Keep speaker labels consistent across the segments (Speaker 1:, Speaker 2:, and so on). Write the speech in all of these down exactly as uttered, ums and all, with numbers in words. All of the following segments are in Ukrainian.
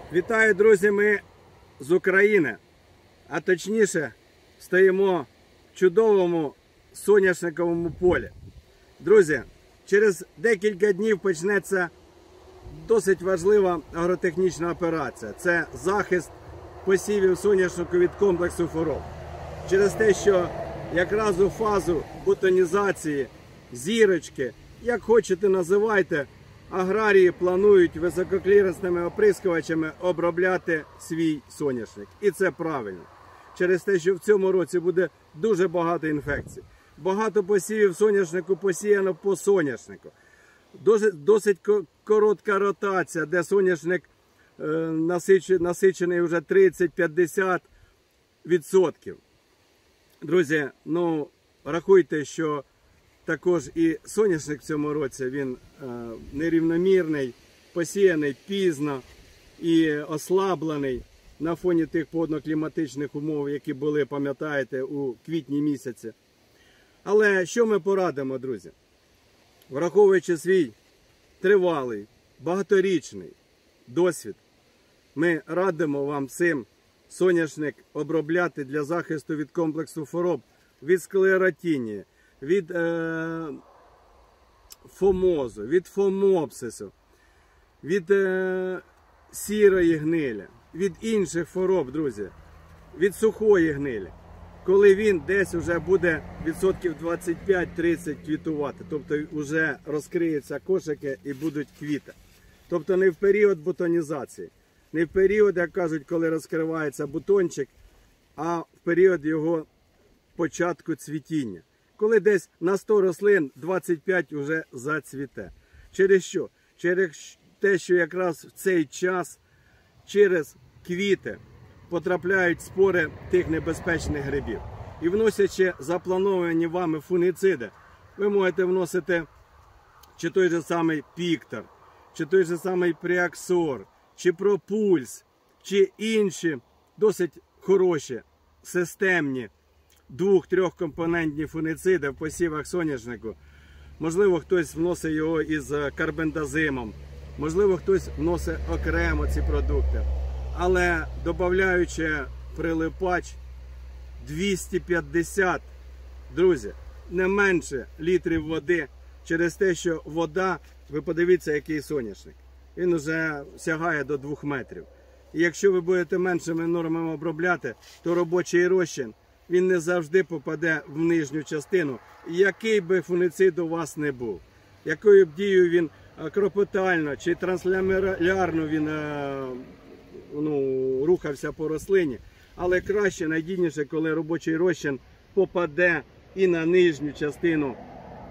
Speaker 1: Вітаю, друзі, ми з України, а точніше стоїмо в чудовому соняшниковому полі. Друзі, через декілька днів почнеться досить важлива агротехнічна операція. Це захист посівів соняшнику від комплексу хвороб. Через те, що якраз у фазу бутонізації, зірочки, як хочете називайте, аграрії планують висококліренсними оприскувачами обробляти свій соняшник. І це правильно. Через те, що в цьому році буде дуже багато інфекцій. Багато посівів соняшнику посіяно по соняшнику. Досить, досить коротка ротація, де соняшник е, насичений вже тридцять-п'ятдесят відсотків. Друзі, ну, рахуйте, що також і соняшник в цьому році, він е, нерівномірний, посіяний пізно і ослаблений на фоні тих погодно-кліматичних умов, які були, пам'ятаєте, у квітні місяці. Але що ми порадимо, друзі? Враховуючи свій тривалий, багаторічний досвід, ми радимо вам цим соняшник обробляти для захисту від комплексу хвороб, від склеротинії, від е, фомозу, від фомопсису, від е, сірої гнилі, від інших хвороб, друзі, від сухої гнилі. Коли він десь вже буде відсотків двадцять п'ять-тридцять квітувати, тобто вже розкриються кошики і будуть квіти. Тобто не в період бутонізації, не в період, як кажуть, коли розкривається бутончик, а в період його початку цвітіння. Коли десь на сто рослин двадцять п'ять вже зацвіте. Через що? Через те, що якраз в цей час через квіти потрапляють спори тих небезпечних грибів. І вносячи заплановані вами фунгіциди, ви можете вносити чи той же самий Піктор, чи той же самий Пріаксор, чи Пропульс, чи інші досить хороші, системні, двох-трьохкомпонентні фунгіциди в посівах соняшнику. Можливо, хтось вносить його із карбендазимом, можливо, хтось вносить окремо ці продукти. Але додаючи прилипач двісті п'ятдесят, друзі, не менше літрів води, через те, що вода, ви подивіться, який соняшник, він вже сягає до двох метрів. І якщо ви будете меншими нормами обробляти, то робочий розчин, він не завжди попаде в нижню частину, який би фунгіцид у вас не був. Якою б дією він кропотально чи транслямерарно він ну, рухався по рослині. Але краще, найдійніше, коли робочий розчин попаде і на нижню частину е,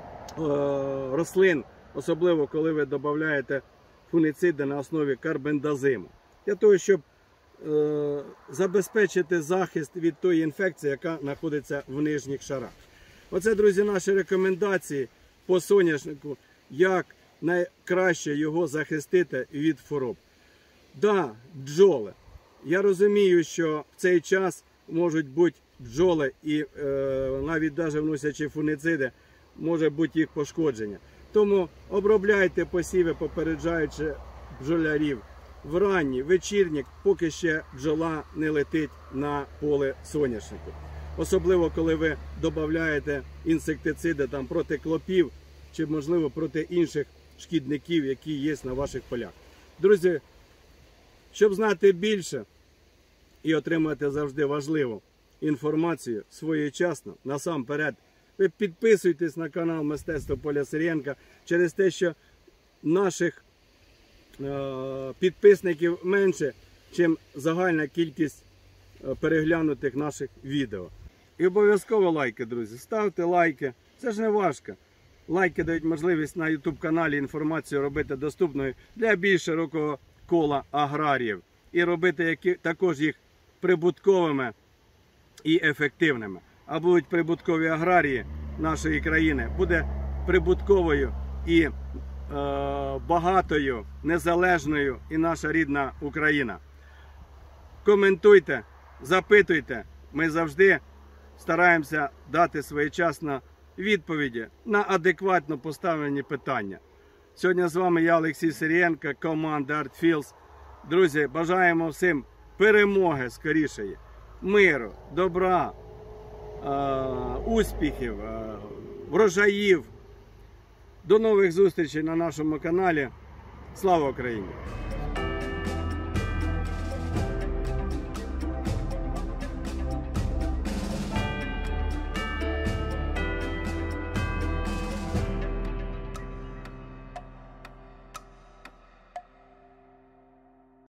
Speaker 1: рослин, особливо коли ви додаєте фунгіциди на основі карбендазиму. Для того, щоб е, забезпечити захист від тої інфекції, яка знаходиться в нижніх шарах. Оце, друзі, наші рекомендації по соняшнику, як найкраще його захистити від хвороб. Да, бджоли. Я розумію, що в цей час можуть бути бджоли і е, навіть навіть вносячи фунгіциди, може бути їх пошкодження. Тому обробляйте посіви, попереджаючи бджолярів вранні, вечірні, поки ще бджола не летить на поле соняшнику. Особливо, коли ви додаєте інсектициди там, проти клопів чи, можливо, проти інших шкідників, які є на ваших полях. Друзі, щоб знати більше і отримати завжди важливу інформацію своєчасно, насамперед, ви підписуйтесь на канал Мистецтво Поля Сирієнка, через те, що наших е підписників менше, чим загальна кількість переглянутих наших відео. І обов'язково лайки, друзі. Ставте лайки. Це ж не важко. Лайки дають можливість на ютуб каналі інформацію робити доступною для більш широкого кола аграріїв. І робити які, також їх прибутковими і ефективними. А будуть прибуткові аграрії нашої країни, буде прибутковою і е, багатою, незалежною і наша рідна Україна. Коментуйте, запитуйте. Ми завжди стараємося дати своєчасно відповіді на адекватно поставлені питання. Сьогодні з вами я, Олексій Сирієнко, команда ArtFields. Друзі, бажаємо всім перемоги скорішої, миру, добра, успіхів, врожаїв. До нових зустрічей на нашому каналі. Слава Україні!